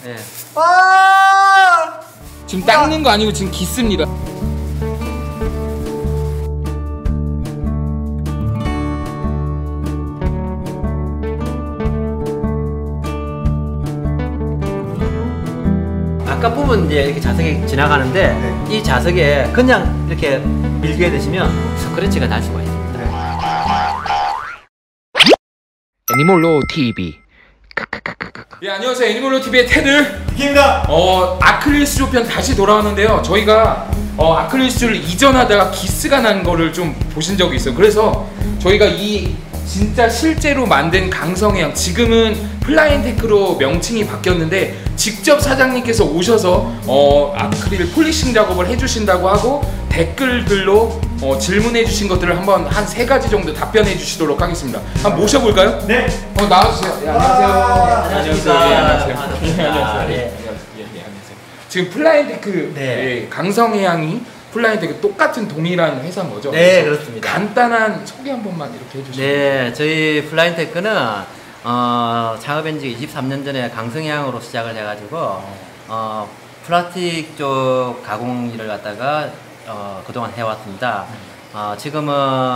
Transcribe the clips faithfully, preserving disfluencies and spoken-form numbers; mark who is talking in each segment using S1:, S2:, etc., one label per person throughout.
S1: 네.
S2: 아!
S3: 지금 닦는 거 아니고 지금 기습니다.
S1: 아까 보면 이제 이렇게 자석이 지나가는데 네. 이 자석에 그냥 이렇게 밀게 되시면 스크래치가 날 수가 있습니다. 네.
S3: 애니몰로 티비. 예, 안녕하세요. 애니몰로 티비의 테드
S2: 이기입니다.
S3: 어, 아크릴 수조 편 다시 돌아왔는데요. 저희가 어, 아크릴 수조를 이전하다가 기스가 난 거를 좀 보신 적이 있어요. 그래서 저희가 이 진짜 실제로 만든 강성해양, 지금은 플라인테크로 명칭이 바뀌었는데 직접 사장님께서 오셔서 어, 아크릴 폴리싱 작업을 해주신다고 하고 댓글들로 어, 질문해 주신 것들을 한번 한 세 가지 정도 답변해 주시도록 하겠습니다. 한번 모셔볼까요?
S2: 네.
S3: 어, 나와주세요. 예, 안녕하세요.
S1: 아,
S3: 안녕하세요. 예, 안녕하세요.
S1: 반갑습니다.
S3: 예, 안녕하세요. 예,
S1: 예.
S3: 예, 예, 안녕하세요. 지금 플라인테크,
S1: 네.
S3: 예, 강성해양이 플라인테크 똑같은 동일한 회사인 거죠?
S1: 네, 그렇습니다.
S3: 간단한 소개 한 번만 이렇게 해주시면.
S1: 네, 저희 플라인테크는 어, 창업한 지 이십삼 년 전에 강성해양으로 시작을 해가지고 어, 플라스틱 쪽 가공 일을 갖다가 어, 그동안 해왔습니다. 어, 지금은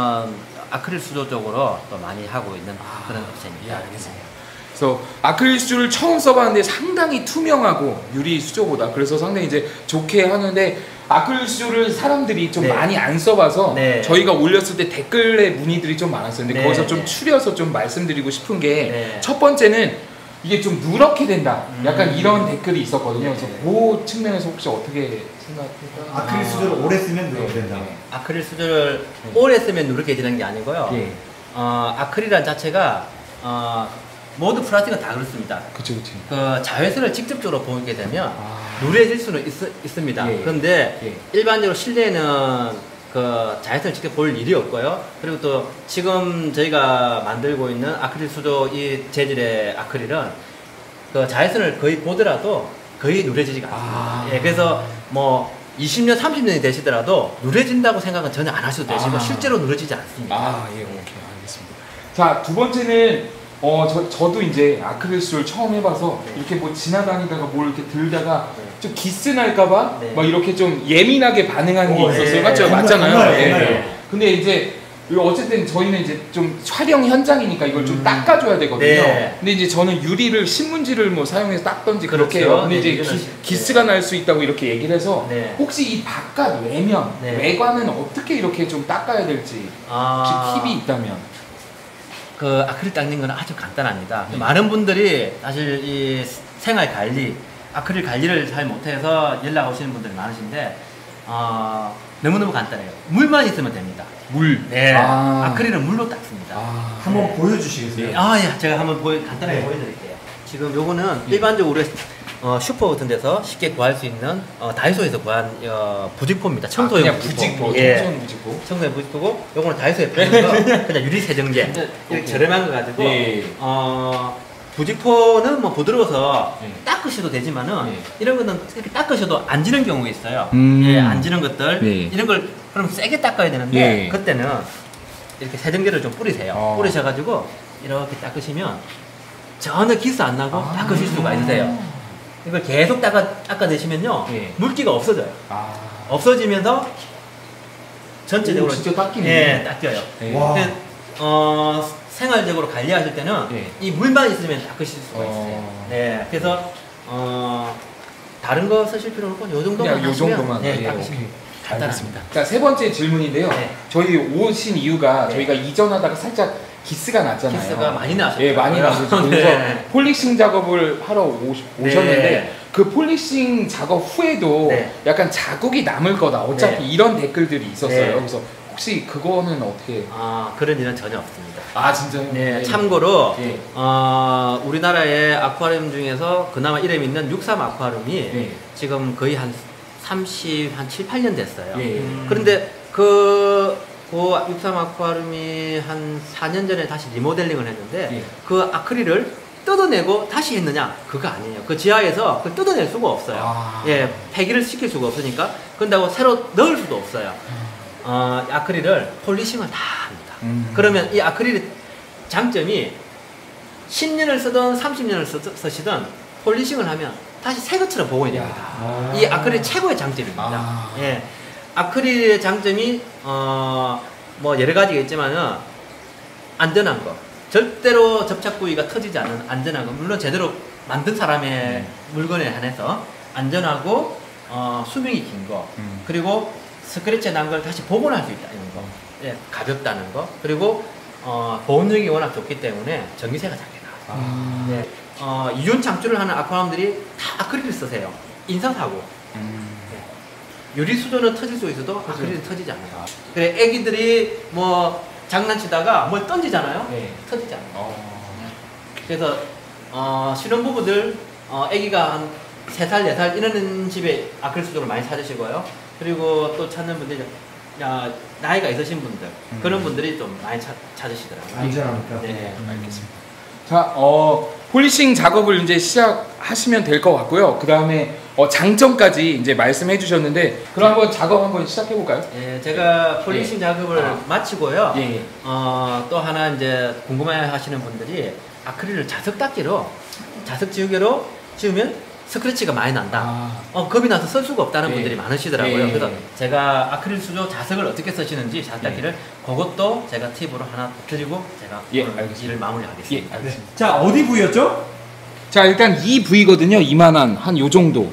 S1: 아크릴 수조 쪽으로 또 많이 하고 있는 아, 그런 업체입니다.
S3: 예, 알겠습니다. 그래서 아크릴 수조를 처음 써봤는데 상당히 투명하고 유리 수조보다, 그래서 상당히 이제 좋게 하는데 아크릴 수조를 사람들이 좀
S1: 네.
S3: 많이 안 써봐서 네. 저희가 올렸을 때 댓글에 문의들이 좀 많았어요. 근데
S1: 네.
S3: 거기서 좀 추려서 좀 말씀드리고 싶은 게 첫
S1: 네.
S3: 번째는 이게 좀 누렇게 된다. 약간
S1: 음.
S3: 이런 댓글이 있었거든요. 그래서
S1: 네.
S3: 그 측면에서 혹시 어떻게 생각할까요?
S2: 아크릴 수조를 오래 쓰면 누렇게 된다.
S3: 네.
S1: 아크릴 수조를
S3: 네.
S1: 오래 쓰면 누렇게 되는 게 아니고요.
S3: 예.
S1: 어, 아크릴이란 자체가 어, 모두 플라스틱은 다 그렇습니다.
S3: 그쵸, 그쵸.
S1: 그 자외선을 직접적으로 보게 되면
S3: 아.
S1: 누래질 수는 있, 있습니다.
S3: 예.
S1: 그런데
S3: 예.
S1: 일반적으로 실내에는 그 자외선을 직접 볼 일이 없고요. 그리고 또 지금 저희가 만들고 있는 아크릴 수조 이 재질의 아크릴은 그 자외선을 거의 보더라도 거의 누래지지가 않습니다.
S3: 아.
S1: 예, 그래서 뭐 이십 년, 삼십 년이 되시더라도 누래진다고 생각은 전혀 안 하셔도 되시고
S3: 아.
S1: 실제로 누래지지 않습니다.
S3: 아, 예, 오케이, 알겠습니다. 자, 두 번째는 어, 저, 저도 이제 아크릴 수조를 처음 해봐서
S1: 네.
S3: 이렇게 뭐 지나다니다가 뭘 이렇게 들다가
S1: 네.
S3: 좀 기스 날까봐
S1: 네.
S3: 막 이렇게 좀 예민하게 반응하는 게
S2: 오,
S3: 있었어요.
S1: 네.
S3: 맞죠?
S2: 정말,
S3: 맞잖아요.
S2: 정말,
S3: 예,
S2: 정말.
S3: 예. 근데 이제 어쨌든 저희는 이제 좀 촬영 현장이니까 이걸 좀
S1: 음.
S3: 닦아줘야 되거든요.
S1: 네.
S3: 근데 이제 저는 유리를 신문지를 뭐 사용해서 닦던지 그렇게
S1: 그렇죠.
S3: 해요. 근데
S1: 네,
S3: 이제
S1: 유리는
S3: 기,
S1: 시-
S3: 기스가 날 수 있다고 이렇게 얘기를 해서
S1: 네.
S3: 혹시 이 바깥 외면,
S1: 네.
S3: 외관은 어떻게 이렇게 좀 닦아야 될지
S1: 아.
S3: 혹시 팁이 있다면?
S1: 그 아크릴 닦는 건 아주 간단합니다.
S3: 네.
S1: 많은 분들이 사실 이 생활 관리, 아크릴 관리를 잘 못해서 연락 오시는 분들이 많으신데 어, 너무너무 간단해요. 물만 있으면 됩니다.
S3: 물.
S1: 네.
S3: 아.
S1: 아크릴은 물로 닦습니다.
S3: 아.
S2: 한번
S1: 네.
S2: 보여주시겠어요?
S1: 네. 아, 예. 제가 한번 보여, 간단하게
S2: 네.
S1: 보여드릴게요. 지금 요거는
S3: 예.
S1: 일반적으로 어, 슈퍼 같은 데서 쉽게 구할 수 있는 어, 다이소에서 구한 어, 부직포입니다. 청소용
S3: 아, 그냥 부직포,
S1: 예.
S3: 청소용 부직포.
S1: 청소용 부직포고 요거는 다이소에 파는 거 그냥 유리 세정제 이렇게
S3: 오케이.
S1: 저렴한 거 가지고
S3: 예.
S1: 어, 부직포는 뭐 부드러워서
S3: 예.
S1: 닦으셔도 되지만은
S3: 예.
S1: 이런 거는 이렇게 닦으셔도 안 지는 경우가 있어요.
S3: 음.
S1: 예, 안 지는 것들
S3: 예.
S1: 이런 걸 그럼 세게 닦아야 되는데
S3: 예.
S1: 그때는 이렇게 세정제를 좀 뿌리세요.
S3: 어.
S1: 뿌리셔가지고 이렇게 닦으시면 전혀 기스 안 나고
S3: 아.
S1: 닦으실 수가 있으세요. 이걸 계속 닦아, 닦아내시면요
S3: 예.
S1: 물기가 없어져요.
S3: 아.
S1: 없어지면서 전체적으로
S3: 오, 진짜 닦이네.
S1: 예, 닦여요.
S3: 예.
S2: 와.
S1: 근데, 어, 생활적으로 관리하실 때는
S3: 예.
S1: 이 물만 있으면 닦으실 수가
S3: 어.
S1: 있어요. 네, 그래서 어, 다른 거 쓰실 필요는 없고 요 정도만
S3: 그냥 요
S1: 하시면,
S3: 정도만.
S1: 네,
S3: 예,
S1: 닦으시면
S3: 오케이.
S1: 간단합니다.
S3: 자, 세 번째 질문인데요.
S1: 네.
S3: 저희 오신 이유가
S1: 네.
S3: 저희가 이전하다가 살짝 기스가 났잖아요.
S1: 기스가 많이 나셨죠.
S3: 예, 많이 나서 그래서
S1: 네.
S3: 폴리싱 작업을 하러 오시, 오셨는데
S1: 네.
S3: 그 폴리싱 작업 후에도
S1: 네.
S3: 약간 자국이 남을 거다. 어차피
S1: 네.
S3: 이런 댓글들이 있었어요.
S1: 네.
S3: 그래서 혹시 그거는 어떻게?
S1: 아, 그런 일은 전혀 없습니다.
S3: 아, 진짜요?
S1: 네,
S3: 예.
S1: 참고로
S3: 예.
S1: 어, 우리나라의 아쿠아리움 중에서 그나마 이름 있는 육삼 아쿠아리움이
S3: 예.
S1: 지금 거의 한 삼십, 한 칠, 팔 년 됐어요.
S3: 예.
S1: 그런데 그, 그 육삼 아쿠아리움이 한 사 년 전에 다시 리모델링을 했는데
S3: 예.
S1: 그 아크릴을 뜯어내고 다시 했느냐? 그거 아니에요. 그 지하에서 그걸 뜯어낼 수가 없어요.
S3: 아.
S1: 예, 폐기를 시킬 수가 없으니까 그런다고 새로 넣을 수도 없어요. 어, 아크릴을 폴리싱을 다 합니다.
S3: 음.
S1: 그러면 이 아크릴의 장점이 십 년을 쓰든 삼십 년을 쓰, 쓰시든 폴리싱을 하면 다시 새 것처럼 복원이 됩니다.
S3: 아.
S1: 이 아크릴 최고의 장점입니다.
S3: 아.
S1: 예, 아크릴의 장점이 어, 뭐 여러 가지가 있지만은 안전한 거, 절대로 접착 부위가 터지지 않는 안전한 거. 물론 제대로 만든 사람의 음. 물건에 한해서 안전하고 어, 수명이 긴 거, 음. 그리고 스크래치 난 걸 다시 복원할 수 있다 이런 거. 예, 가볍다는 거. 그리고 어, 보온력이 워낙 좋기 때문에 전기세가 작게 나와요. 아. 예. 어, 이륜 창출을 하는 아쿠아리움들이 다 아크릴을 쓰세요. 인상사고. 음. 예. 유리 수조는 터질 수 있어도 그렇죠. 아크릴은 터지지 않아요. 아. 그래, 애기들이 뭐 장난치다가 뭘 던지잖아요. 네. 터지지 않아요. 어. 그래서 어, 신혼부부들 어, 애기가 한 세 살, 네 살 이러는 집에 아크릴 수조를 많이 찾으시고요. 그리고 또 찾는 분들이 야, 나이가 있으신 분들 음. 그런 분들이 좀 많이 차, 찾으시더라고요.
S2: 안전합니까?
S1: 네,
S3: 음. 알겠습니다. 자, 어, 폴리싱 작업을 이제 시작하시면 될 것 같고요. 그 다음에 어, 장점까지 이제 말씀해 주셨는데, 그럼 한번 작업 한번 시작해 볼까요?
S1: 예, 제가 폴리싱 예. 작업을 아. 마치고요.
S3: 예.
S1: 어, 또 하나 이제 궁금해 하시는 분들이 아크릴을 자석 닦기로, 자석 지우개로 지우면 스크래치가 많이 난다. 아. 어, 겁이 나서 쓸 수가 없다는 예. 분들이 많으시더라고요. 예. 그래서 제가 아크릴 수조 자석을 어떻게 쓰시는지 자석 닦기를 예. 그것도 제가 팁으로 하나 드리고 제가
S3: 예.
S1: 일을 마무리하겠습니다.
S3: 예. 알겠습니다.
S2: 자, 어디 부위였죠?
S3: 자, 일단 이 부위거든요. 이만한 한 요 정도.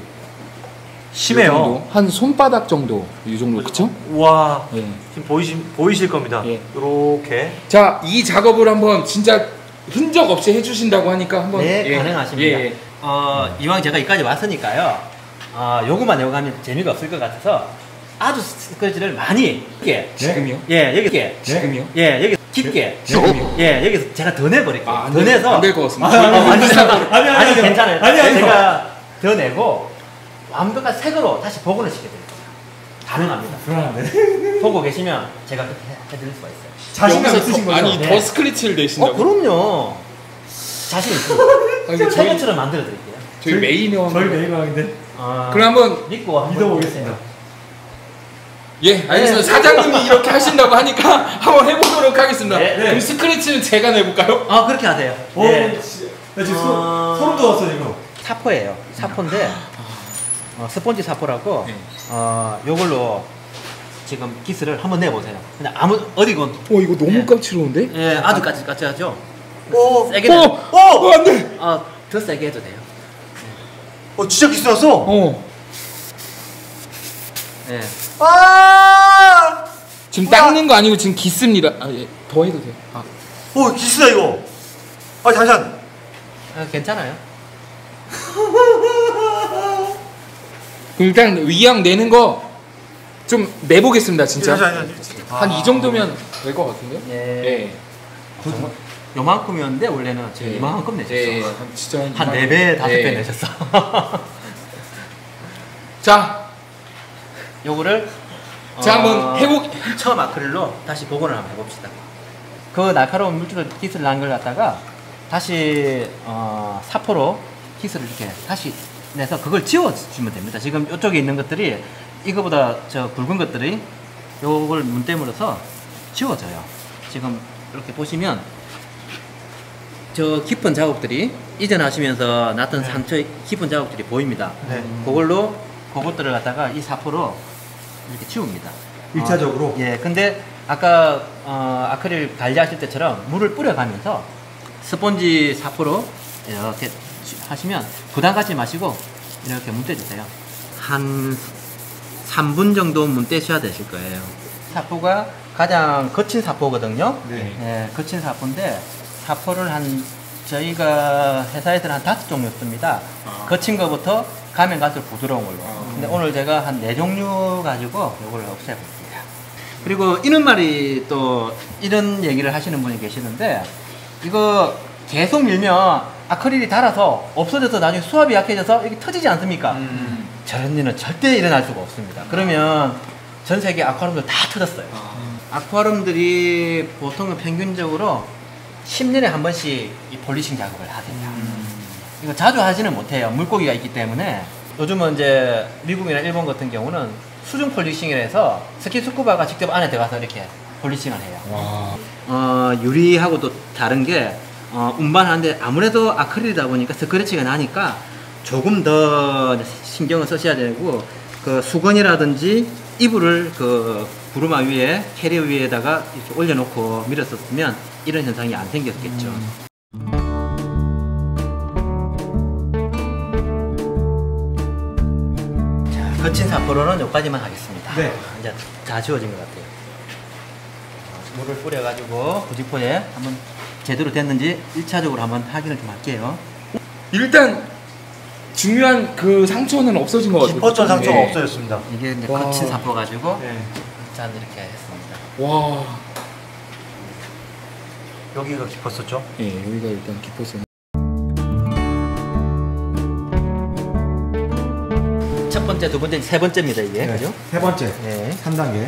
S4: 심해요.
S3: 정도? 한 손바닥 정도. 이 정도. 그쵸?
S4: 와.
S3: 예.
S4: 지금 보이시, 보이실 겁니다.
S3: 예.
S4: 요렇게.
S3: 자, 이 작업을 한번 진짜 흔적 없이 해주신다고 하니까 한번.
S1: 네,
S3: 예.
S1: 가능하십니다.
S3: 예.
S1: 어, 이왕 제가 여기까지 왔으니까요. 어, 요거만 외우고 하면 재미가 없을 것 같아서 아주 스크래치를 많이 깊게.
S3: 지금요?
S1: 예, 여기 깊게.
S3: 지금요?
S1: 예, 여기 깊게.
S3: 지금요?
S1: 예, 여기서 제가 더 내버릴게요.
S3: 아,
S1: 더 내서.
S3: 안 될 것 같습니다.
S1: 아, 아니, 아니,
S2: 아니, 아니,
S1: 아니,
S2: 아니,
S1: 괜찮아요.
S2: 아니, 아니,
S1: 제가 더 내고 완벽한 색으로 다시 복원을 시켜드릴 거예요. 가능합니다.
S2: 불안한데.
S1: 보고 계시면 제가 그렇게 해드릴 수가 있어요.
S2: 자신감 있으신 거죠?
S3: 아니,
S1: 네.
S3: 더 스크래치를 내신다고?
S1: 어, 그럼요. 자신 있습니다.
S3: 아니, 저희,
S1: 새 것처럼 만들어 드릴게요.
S3: 저희 메인이요.
S2: 저희 메이커인데.
S1: 아,
S3: 그럼 한번
S1: 믿고 한번
S2: 믿어보겠습니다.
S3: 예, 알겠습니다.
S1: 네.
S3: 사장님이 이렇게 하신다고 하니까 한번 해보도록 하겠습니다.
S1: 네.
S3: 그럼 스크래치는 제가 내볼까요?
S1: 아, 그렇게 하세요.
S2: 오,
S1: 네.
S2: 나 지금
S1: 어...
S2: 소, 소름 돋았어 지금.
S1: 사포예요. 사포인데 어, 스폰지 사포라고
S3: 네.
S1: 어, 요걸로 지금 기스를 한번 내보세요. 그냥 아무 어디건.
S3: 어, 이거 너무
S1: 예.
S3: 까칠한데?
S1: 예, 아주 까치 까칠하죠.
S2: 오,
S1: 세게
S3: 어,
S1: 내.
S3: 어, 어, 안 돼.
S1: 어, 더 세게 해도 돼요.
S4: 어, 진짜 기스 났어?
S3: 어,
S1: 예.
S4: 아!
S3: 지금 닦는 거 아니고 지금 기습니다. 아, 예, 더 해도 돼요. 아,
S4: 오, 기스다, 이거. 아, 잠시만.
S1: 아, 괜찮아요.
S3: 그럼 일단 위양 내는 거 좀 내보겠습니다, 진짜.
S4: 잠시만,
S3: 한 이 정도면 될 것 같은데요?
S1: 예.
S3: 예.
S1: 정말 요만큼이었는데 원래는 지금
S3: 예.
S1: 이만큼 내셨어.
S3: 예, 한 진짜
S1: 한 네 배, 다섯 배
S3: 예.
S1: 내셨어.
S3: 자,
S1: 요거를
S3: 자, 한번 해보.
S1: 처음 아크릴로 다시 복원을 한번 해봅시다. 그 날카로운 물질을 기스를 난 걸 갖다가 다시 어, 사포로 기스를 이렇게 다시 내서 그걸 지워주면 됩니다. 지금 이쪽에 있는 것들이 이거보다 저 굵은 것들이 요걸 문대물어서 지워져요. 지금 이렇게 보시면 저 깊은 자국들이 이전하시면서 났던
S4: 네.
S1: 상처 깊은 자국들이 보입니다.
S4: 네.
S1: 그걸로 그것들을 갖다가 이 사포로 이렇게 지웁니다.
S2: 일차적으로?
S1: 어, 예, 근데 아까 어, 아크릴 관리하실 때처럼 물을 뿌려가면서 스펀지 사포로 이렇게 하시면 부담 갖지 마시고 이렇게 문대주세요. 한 삼 분 정도 문대셔야 되실 거예요. 사포가 가장 거친 사포거든요.
S2: 네.
S1: 예, 거친 사포인데 사포를 한 저희가 회사에서는 한 다섯 종류 씁니다.
S3: 아.
S1: 거친 거부터 가면 갈수록 부드러운 걸로.
S3: 아.
S1: 근데 오늘 제가 한 네 종류 가지고 이걸 없애볼게요. 그리고 이런 말이 또 이런 얘기를 하시는 분이 계시는데 이거 계속 밀면 아크릴이 달아서 없어져서 나중에 수압이 약해져서 이게 터지지 않습니까?
S3: 음.
S1: 저런 일은 절대 일어날 수가 없습니다. 그러면 전 세계 아쿠아리움들 다 터졌어요.
S3: 아.
S1: 아쿠아리움들이 보통은 평균적으로 십 년에 한 번씩 이 폴리싱 작업을 하세요.
S3: 음.
S1: 이거 자주 하지는 못해요. 물고기가 있기 때문에. 요즘은 이제 미국이나 일본 같은 경우는 수중 폴리싱이라 해서 스키스쿠바가 직접 안에 들어가서 이렇게 폴리싱을 해요.
S3: 와.
S1: 어, 유리하고 또 다른 게 어, 운반하는데 아무래도 아크릴이다 보니까 스크래치가 나니까 조금 더 신경을 쓰셔야 되고 그 수건이라든지 이불을 그 구루마 위에 캐리어 위에다가 이렇게 올려놓고 밀었었으면 이런 현상이 안 생겼겠죠. 음. 자, 거친 사포로는 여기까지만 하겠습니다.
S2: 네.
S1: 이제 다 지워진 것 같아요. 물을 뿌려가지고 부직포에 한번 제대로 됐는지 일 차적으로 한번 확인을 좀 할게요.
S3: 일단 중요한 그 상처는 없어진 것 같아요.
S4: 깊었던 상처가
S3: 네.
S4: 없어졌습니다.
S1: 이게 이제
S3: 와.
S1: 거친 사포 가지고
S2: 네.
S1: 짠 이렇게 했습니다.
S3: 와.
S4: 여기가 깊었었죠?
S3: 예, 여기가 일단 깊었어요.
S1: 첫 번째, 두 번째, 세 번째입니다 이게.
S2: 네.
S1: 그죠?
S2: 세 번째.
S1: 네.
S2: 삼 단계.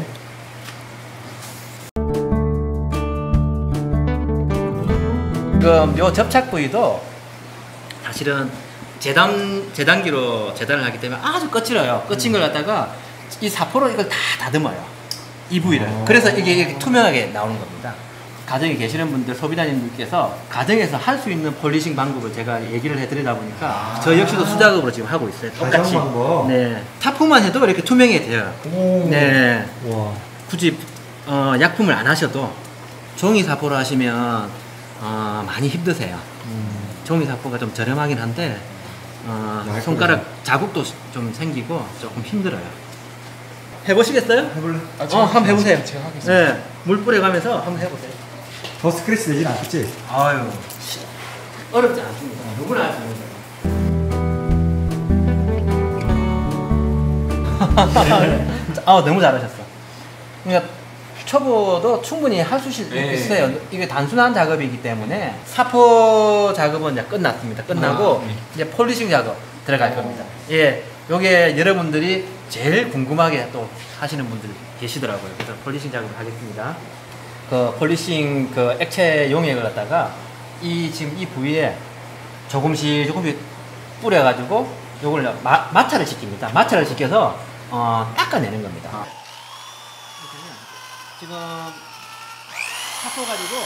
S1: 지금 요 접착 부위도 사실은 재단, 재단기로 재단을 하기 때문에 아주 거칠어요. 거친 걸 갖다가 이 사포로 이걸 다 다듬어요. 이 부위를.
S2: 어.
S1: 그래서 이게 이렇게 투명하게 나오는 겁니다. 가정에 계시는 분들, 소비자님들께서 가정에서 할 수 있는 폴리싱 방법을 제가 얘기를 해드리다 보니까
S2: 아.
S1: 저 역시도 수작업으로 지금 하고 있어요. 똑같이.
S2: 가정 방법.
S1: 네. 타포만 해도 이렇게 투명해 돼요.
S2: 오.
S1: 네.
S2: 와.
S1: 굳이 어, 약품을 안 하셔도 종이 사포로 하시면 어, 많이 힘드세요.
S2: 음.
S1: 종이 사포가 좀 저렴하긴 한데 어,
S2: 얇고
S1: 손가락 자국도 좀 생기고 조금 힘들어요. 해보시겠어요?
S2: 해볼래?
S3: 아,
S1: 어, 한번 해보세요.
S3: 제가 하겠습니다.
S1: 네, 물 뿌려가면서 한번 해보세요.
S2: 더 스크래치 되진 않겠지?
S1: 아유, 어렵지 않습니다. 누구나 할 수 있는 거. 아, 너무 잘하셨어. 그러니까 초보도 충분히 할 수
S3: 네.
S1: 있어요. 이게 단순한 작업이기 때문에 사포 작업은 이제 끝났습니다. 끝나고
S3: 아, 네.
S1: 이제 폴리싱 작업 들어갈 겁니다. 예, 요게 여러분들이 제일 궁금하게 또 하시는 분들 계시더라고요. 그래서 폴리싱 작업을 하겠습니다. 그 폴리싱 그 액체 용액을 갖다가 이 지금 이 부위에 조금씩 조금씩 뿌려가지고 요걸 마, 마찰을 시킵니다. 마찰을 시켜서 어, 닦아내는 겁니다.
S3: 아.
S1: 지금 사포 가지고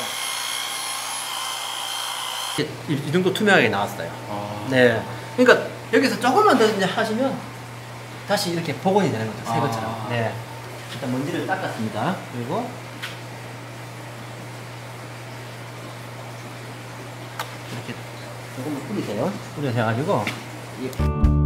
S1: 이, 이 정도 투명하게 나왔어요.
S3: 아.
S1: 네. 그러니까 여기서 조금만 더 이제 하시면 다시 이렇게 복원이 되는 거죠. 새
S3: 아.
S1: 것처럼. 네. 일단 먼지를 닦았습니다. 그리고 이렇게 조금만 뿌리세요. 뿌려서 해가지고 이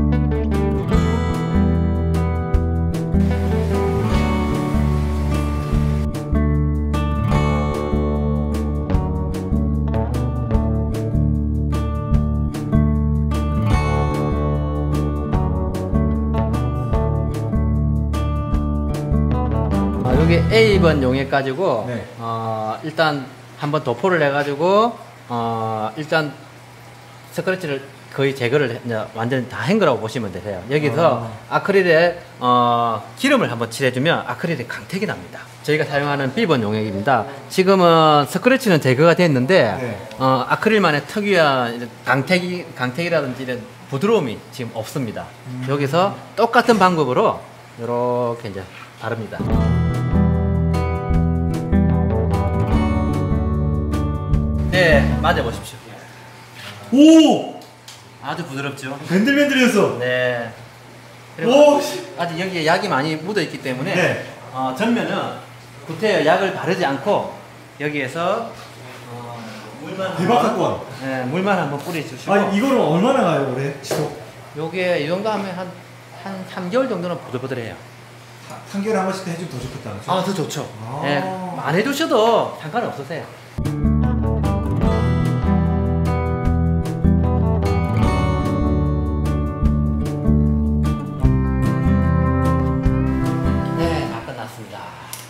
S1: 여기 에이 번 용액 가지고
S2: 네.
S1: 어, 일단 한번 도포를 해가지고 어, 일단 스크래치를 거의 제거를 이제 완전 다 한 거라고 보시면 되세요. 여기서 아. 크릴에 어, 기름을 한번 칠해주면 아크릴이 강택이 납니다. 저희가 사용하는 비 번 용액입니다. 지금은 스크래치는 제거가 됐는데
S2: 네.
S1: 어, 아크릴만의 특유한 이런 강택이, 강택이라든지 이런 부드러움이 지금 없습니다.
S2: 음.
S1: 여기서 똑같은 방법으로 이렇게 이제 바릅니다. 네, 맞아보십시오.
S2: 오!
S1: 아주 부드럽죠?
S2: 밴들밴들해서.
S1: 네. 그리고
S2: 오! 씨.
S1: 아직 여기에 약이 많이 묻어있기 때문에
S2: 네.
S1: 어, 전면은 구태여 약을 바르지 않고 여기에서 어, 물만
S2: 대박
S1: 한번,
S2: 사건.
S1: 네, 물만 한번 뿌려주시고
S2: 아니 이거는 얼마나 가요 올해? 지속?
S1: 요게 이 정도 하면 한, 한 삼 개월 정도는 보들보들해요.
S2: 한 개월에 한 번씩 해주면 더 좋겠다. 그렇죠?
S1: 아, 더 좋죠.
S2: 아.
S1: 네, 안 해주셔도 상관없으세요. 네, 다 끝났습니다.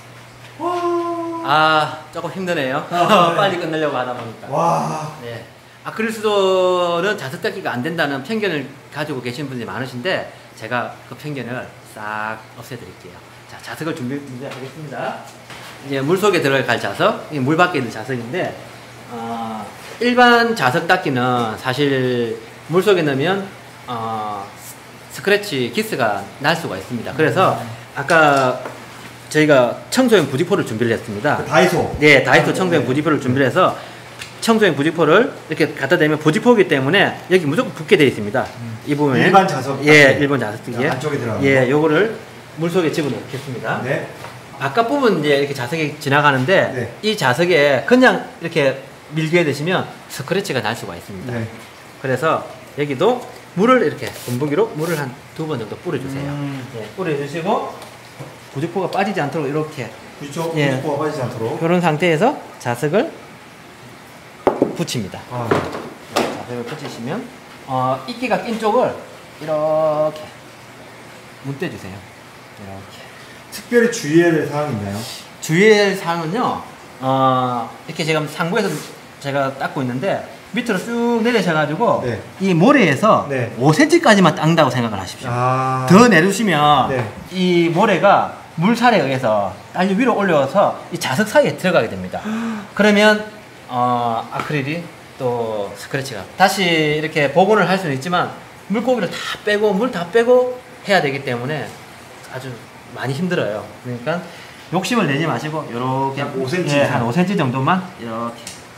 S1: 아, 조금 힘드네요.
S2: 아, 네.
S1: 빨리 끝내려고 하다 보니까.
S2: 와.
S1: 네. 아크릴수도는 자석 닦기가 안 된다는 편견을 가지고 계신 분들이 많으신데 제가 그 편견을 싹 없애드릴게요. 자, 자석을 준비, 준비하겠습니다. 이제 물 속에 들어갈 자석, 이게 물 밖에 있는 자석인데 어, 일반 자석 닦기는 사실 물 속에 넣으면 어, 스크래치, 기스가 날 수가 있습니다. 그래서 아까 저희가 청소용 부직포를 준비를 했습니다.
S2: 그 다이소.
S1: 네, 다이소 청소용 부직포를 준비를 해서 청소용 부직포를 이렇게 갖다 대면 부직포이기 때문에 여기 무조건 붙게 되어 있습니다.
S2: 음.
S1: 이 부분에
S2: 일반 자석
S1: 예,
S2: 같은
S1: 일본 자석기에
S2: 안쪽에 들어가는
S1: 예,
S2: 거.
S1: 요거를 물 속에 집어넣겠습니다.
S2: 네.
S1: 아까 부분 이제 이렇게 자석이 지나가는데
S2: 네.
S1: 이 자석에 그냥 이렇게 밀게 되시면 스크래치가 날 수가 있습니다.
S2: 네.
S1: 그래서 여기도 물을 이렇게 분무기로 물을 한 두 번 정도 뿌려주세요.
S2: 음.
S1: 예, 뿌려주시고 부직포가 빠지지 않도록 이렇게
S2: 부직포,
S1: 예.
S2: 부직포가 빠지지 않도록.
S1: 이런 상태에서 자석을 붙입니다.
S2: 아.
S1: 자석을 붙이시면 어, 이끼가 낀 쪽을 이렇게 문대주세요. 이렇게.
S2: 특별히 주의해야 될 사항이 있나요?
S1: 주의할 사항은요, 어, 이렇게 제가 상부에서 제가 닦고 있는데 밑으로 쭉 내리셔가지고
S2: 네.
S1: 이 모래에서
S2: 네.
S1: 오 센티미터까지만 닦는다고 생각을 하십시오.
S2: 아.
S1: 더 내려주시면
S2: 네.
S1: 이 모래가 물살에 의해서 딸려 위로 올려서 이 자석 사이에 들어가게 됩니다. 그러면 어, 아크릴이 또 스크래치가 다시 이렇게 복원을 할 수는 있지만 물고기를 다 빼고 물 다 빼고 해야 되기 때문에 아주 많이 힘들어요. 그러니까 욕심을 내지 마시고 이렇게
S2: 한 오 센티미터
S1: 예, 한 오 센티미터 정도만 이렇게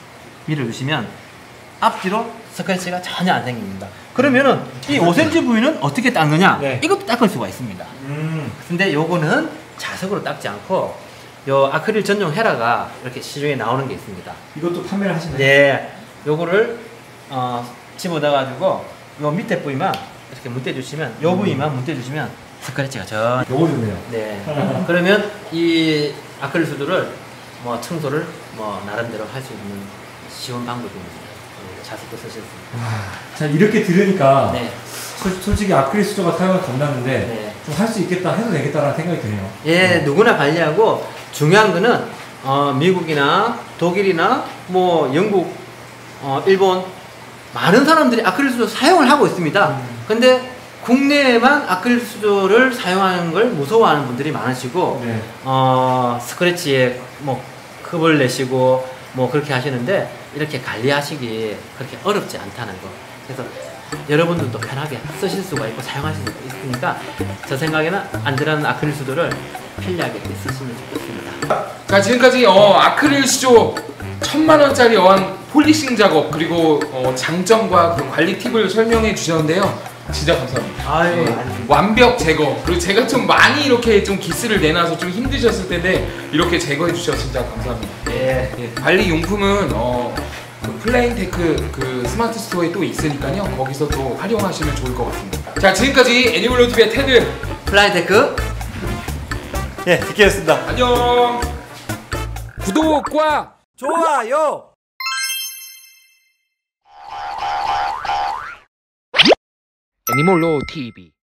S1: 밀어주시면 앞뒤로 스크래치가 전혀 안 생깁니다. 그러면은 이 오 센티미터 부위는 어떻게 닦느냐?
S2: 네.
S1: 이것도 닦을 수가 있습니다.
S2: 음.
S1: 근데 요거는 자석으로 닦지 않고 요 아크릴 전용 헤라가 이렇게 시중에 나오는 게 있습니다.
S2: 이것도 판매를 하시나요?
S1: 네, 요거를 어, 집어넣어 가지고 요 밑에 부위만 이렇게 문대 주시면 요 부위만 문대 주시면 스크래치가 전
S2: 요거 좋네요.
S1: 네. 그러면 이 아크릴 수두를 뭐 청소를 뭐 나름대로 할 수 있는 쉬운 방법입니다. 네, 자석도 쓰실 수 있고.
S2: 와, 자 이렇게 들으니까
S1: 네.
S2: 솔, 솔직히 아크릴 수조가 사용을 겁나는데
S1: 네.
S2: 좀 할 수 있겠다 해도 되겠다라는 생각이 드네요.
S1: 예, 누구나 관리하고 중요한 거는 어, 미국이나 독일이나 뭐 영국, 어, 일본 많은 사람들이 아크릴 수조 사용을 하고 있습니다.
S2: 음.
S1: 근데 국내에만 아크릴 수조를 사용하는 걸 무서워하는 분들이 많으시고
S2: 네.
S1: 어, 스크래치에 뭐 컵을 내시고 뭐 그렇게 하시는데 이렇게 관리하시기 그렇게 어렵지 않다는 거. 그래서 여러분들도 편하게 쓰실 수가 있고 사용하실 수 있으니까 저 생각에는 안전한 아크릴 수도를 편리하게 쓰시면 좋겠습니다.
S3: 자, 지금까지 어, 아크릴 수조 천만 원짜리 어한 폴리싱 작업 그리고 어, 장점과 그 관리 팁을 설명해 주셨는데요. 진짜 감사합니다.
S1: 아유,
S3: 네,
S1: 아닙니다.
S3: 완벽 제거. 그리고 제가 좀 많이 이렇게 좀 기스를 내놔서 좀 힘드셨을 텐데 이렇게 제거해 주셔서 진짜 감사합니다.
S1: 예.
S3: 예, 관리 용품은 어, 그 플레인테크 그 스마트 스토어에 또 있으니까요. 거기서 또 활용하시면 좋을 것 같습니다. 자, 지금까지 애니멀로티비의 테드
S1: 플라이테크
S4: 예, 디케였습니다.
S3: 안녕. 구독과
S4: 좋아요.
S3: 애니멀로 티비